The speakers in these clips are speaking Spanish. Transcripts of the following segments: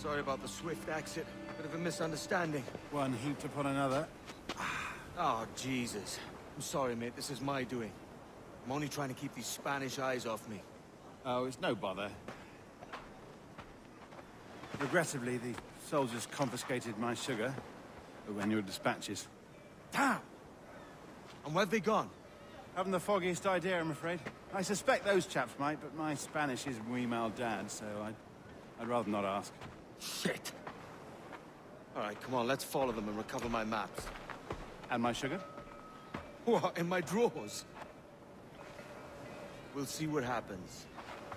Sorry about the swift exit. Bit of a misunderstanding. One heaped upon another. Oh, Jesus. I'm sorry, mate. This is my doing. I'm only trying to keep these Spanish eyes off me. Oh, it's no bother. Regrettably, the soldiers confiscated my sugar when your dispatches. Damn! And where've they gone? Haven't the foggiest idea, I'm afraid. I suspect those chaps might, but my Spanish is muy mal dad, so I'd rather not ask. Shit! Alright, come on, let's follow them and recover my maps. And my sugar? What, in my drawers? We'll see what happens.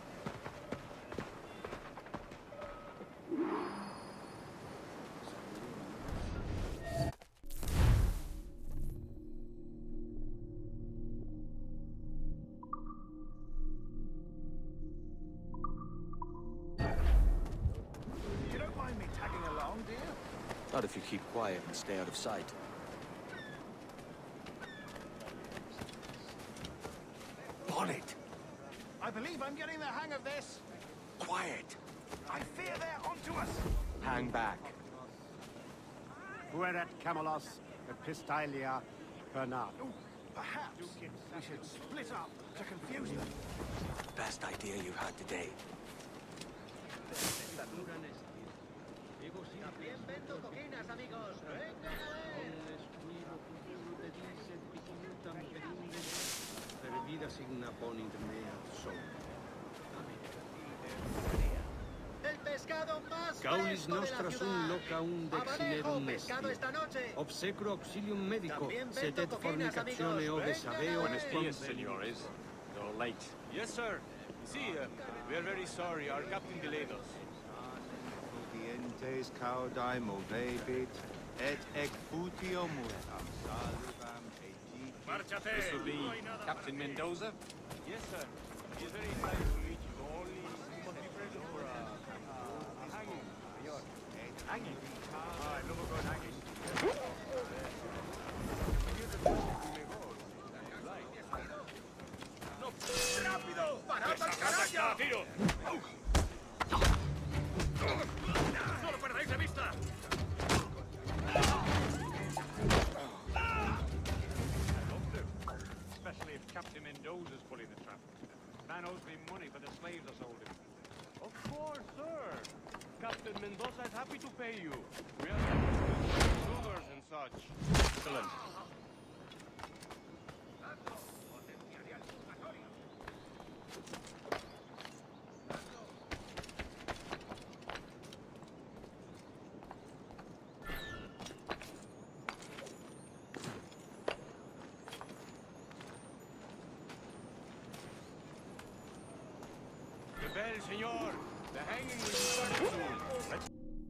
Not if you keep quiet and stay out of sight. Bonnet! I believe I'm getting the hang of this. Quiet! I fear they're onto us. Hang back. Fuerat Camelos, Epistalia, Bernard. Perhaps we should split up to confuse them. Best idea you've had today. Caulis nostra sum loca unde exilerum est. Obsecro auxilium medico, sed et fornicatione ove saveo. Buenos dias, senores. You're late. Yes, sir. See, we are very sorry. Our captain delayed us. Dientes caudae movebit, et ec futio multam salvam egit. This will be Captain Mendoza? Yes, sir. He is very excited to meet you. Only he must be present for a hanging. Hanging? Ah, no more hanging. No, rápido! ¡Parad al carajo! ¡Tiro! ¡No lo perdáis de vista! Especially if Captain Mendoza's pulling the trap. Man owes me money for the slaves I sold him. Of course, sir. Captain Mendoza is happy to pay you. We are sugars and such. Excellent. The bell, senor. The hanging will be started soon.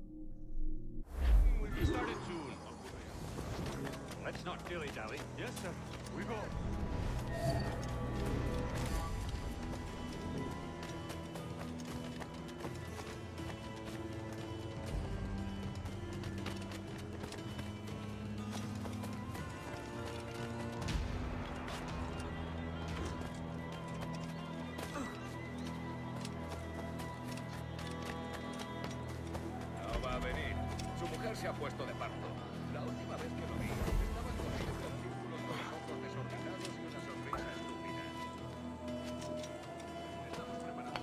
Will be started soon. Let's not dilly-dally. Yes, sir. We go. No va a venir. Su mujer se ha puesto de parto. La última vez que lo vi, estaba corriendo con círculos con los ojos desorbitados y una sonrisa estúpida. Estamos preparados.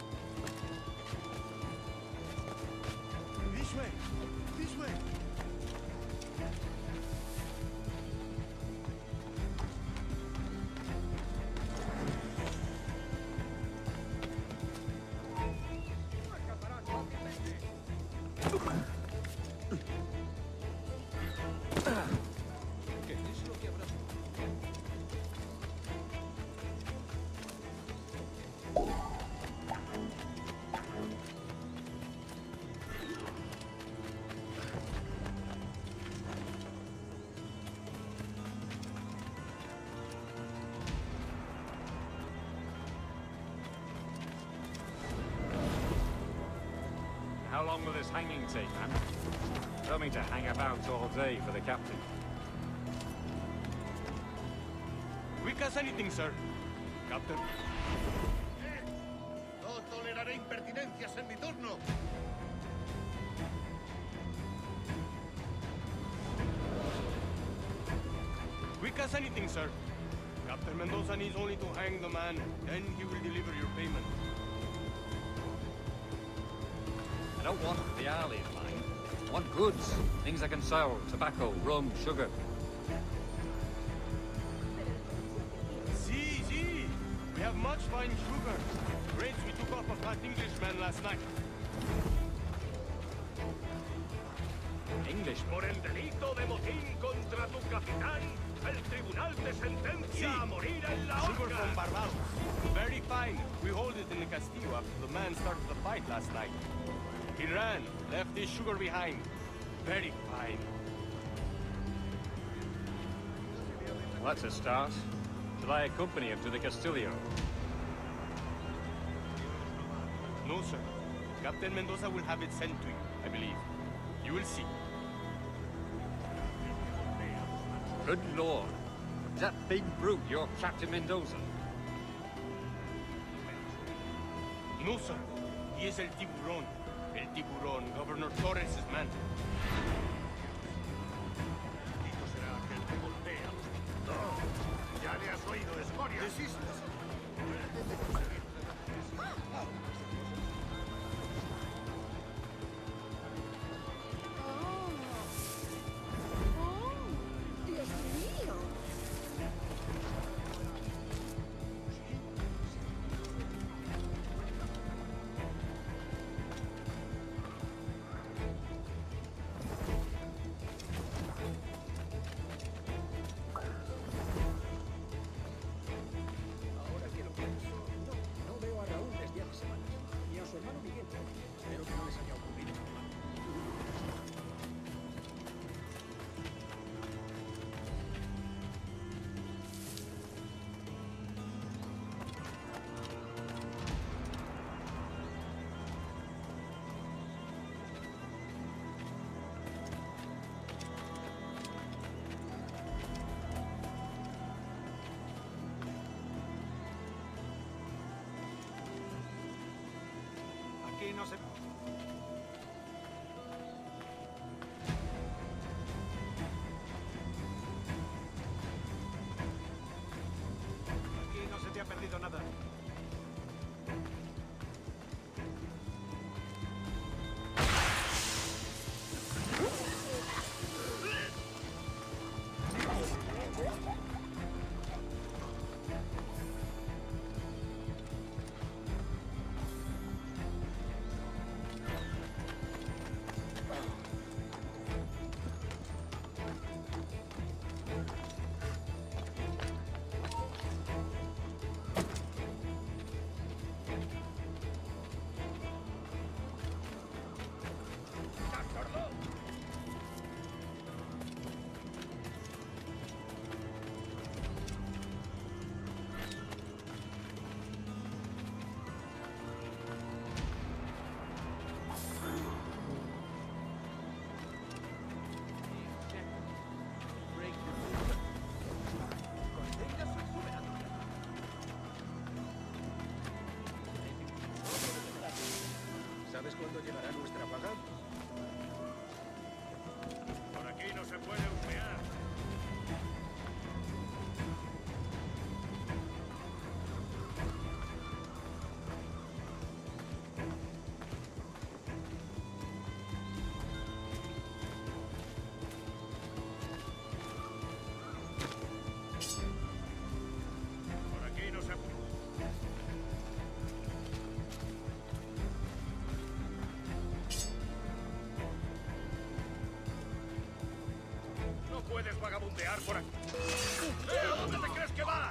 This way. This way. along with this hanging tape, man? Don't mean to hang about all day for the captain. Quick as anything, sir. Captain. No toleraré impertinencias en mi turno. Quick as anything, sir. Captain Mendoza needs only to hang the man, then he will deliver your payment. I don't want the alley of mine. I want goods. Things I can sell. Tobacco, rum, sugar. See. We have much fine sugar. Grapes we took off a fat Englishman last night. English. Por el delito de motín contra tu capitán, el tribunal te sentencia a morir en la Sugar horca. from Barbados. Very fine. We hold it in the Castillo after the man started the fight last night. He ran, left his sugar behind. Very fine. Well, that's a start. Shall I accompany him to the Castillo? No, sir. Captain Mendoza will have it sent to you, I believe. You will see. Good Lord. Is that big brute your Captain Mendoza? No, sir. He is El Tiburón. El Tiburón, Governor Torres' man. Bendito será aquel que golpea. No, ya le has oído, escoria. Desistes. Dios mío. Ahora que lo pienso, no veo a Raúl desde hace semanas. Ni a su hermano Miguel. Espero que no les haya ocurrido. Aquí no se... Aquí no se te ha perdido nada. ¿Sabes cuándo llegará nuestra paga? Por aquí no se puede husmear. Por aquí no se puede. No puedes vagabundear por aquí. ¿A dónde te crees que vas?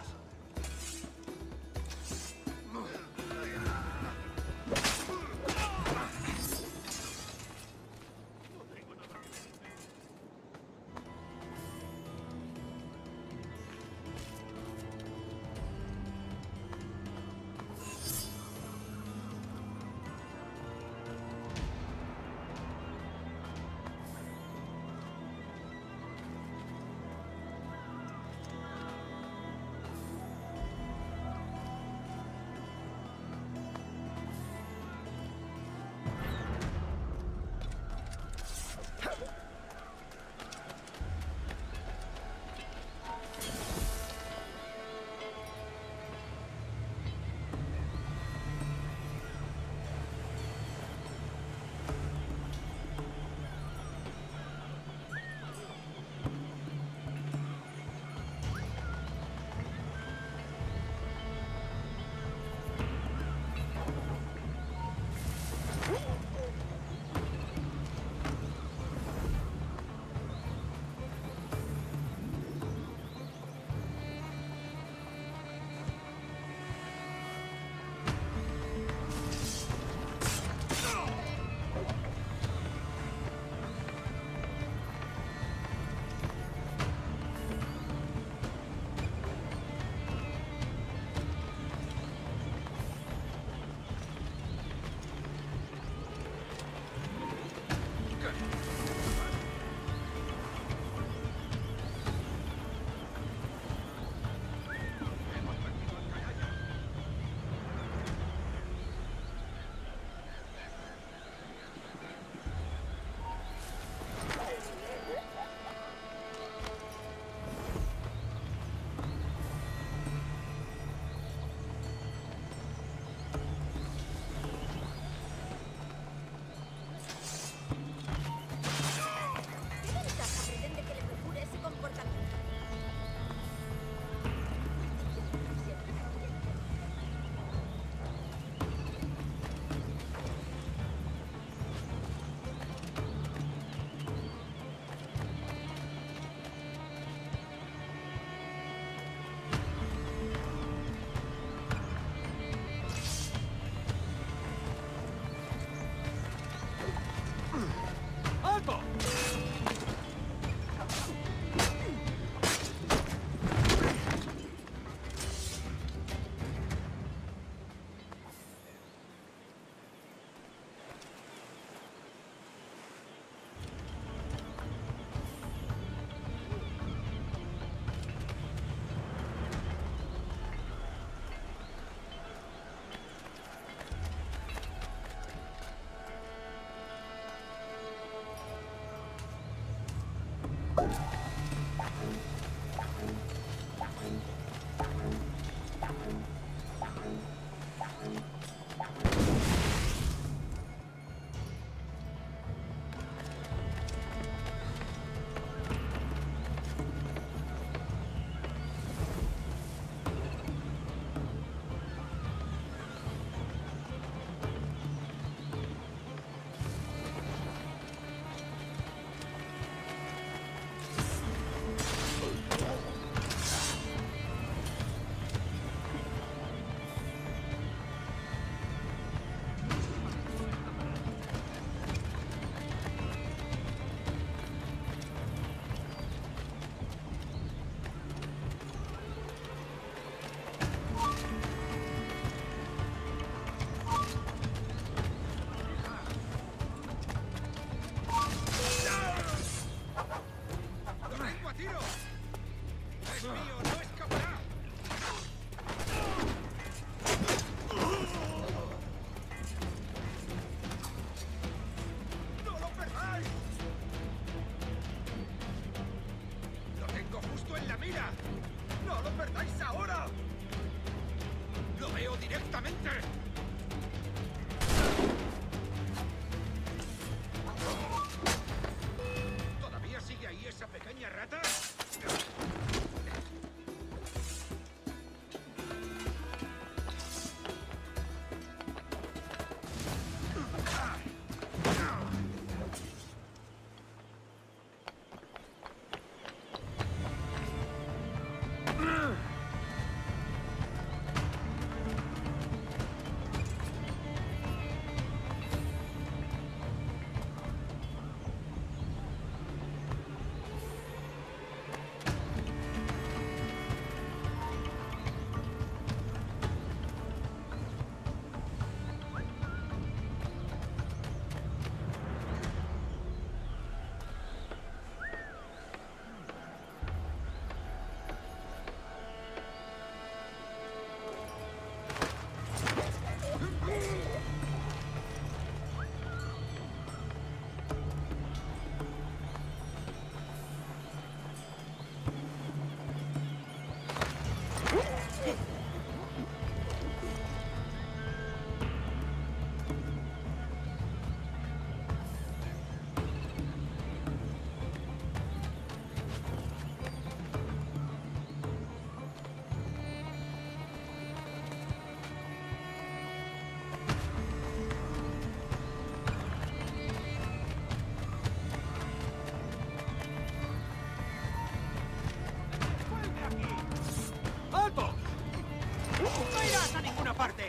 ¡Alto! ¡No irás a ninguna parte!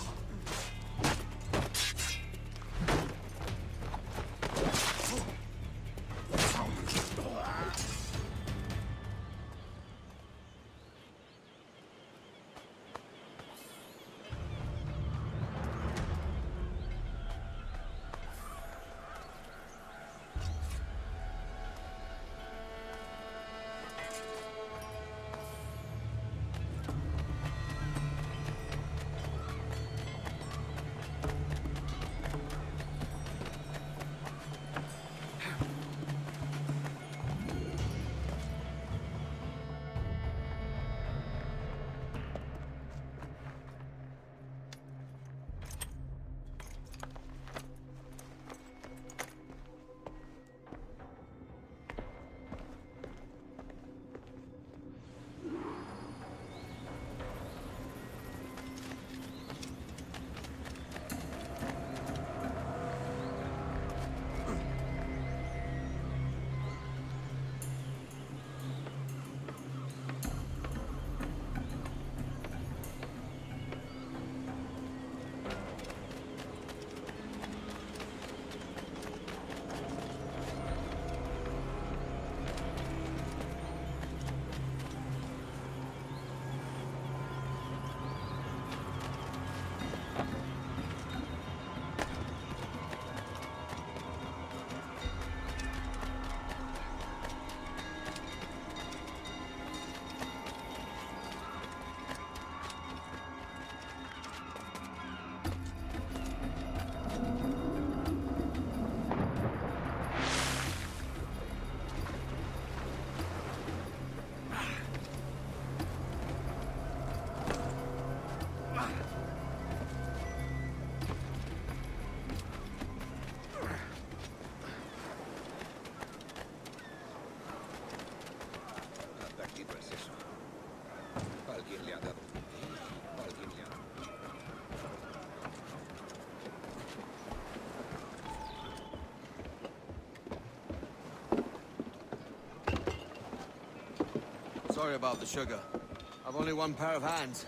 Sorry about the sugar. I've only one pair of hands.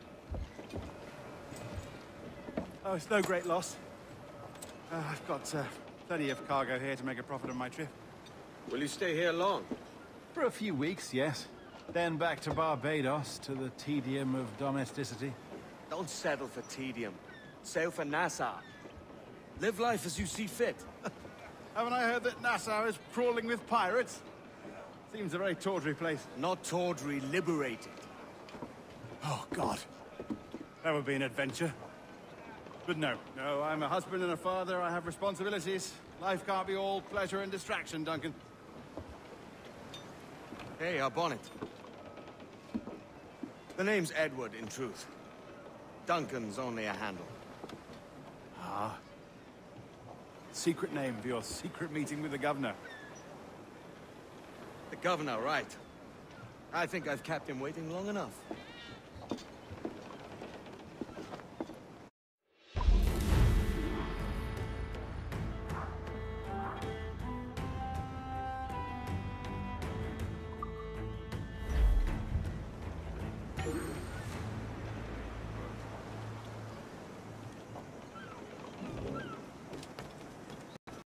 Oh, it's no great loss. I've got plenty of cargo here to make a profit on my trip. Will you stay here long? For a few weeks, yes. Then back to Barbados, to the tedium of domesticity. Don't settle for tedium. Sail for Nassau. Live life as you see fit. Haven't I heard that Nassau is crawling with pirates? Seems a very tawdry place. Not tawdry, liberated. Oh, God. That would be an adventure. But no, I'm a husband and a father. I have responsibilities. Life can't be all pleasure and distraction, Duncan. Hey, our bonnet. The name's Edward, in truth. Duncan's only a handle. Ah. Secret name for your secret meeting with the governor. The governor, right. I think I've kept him waiting long enough.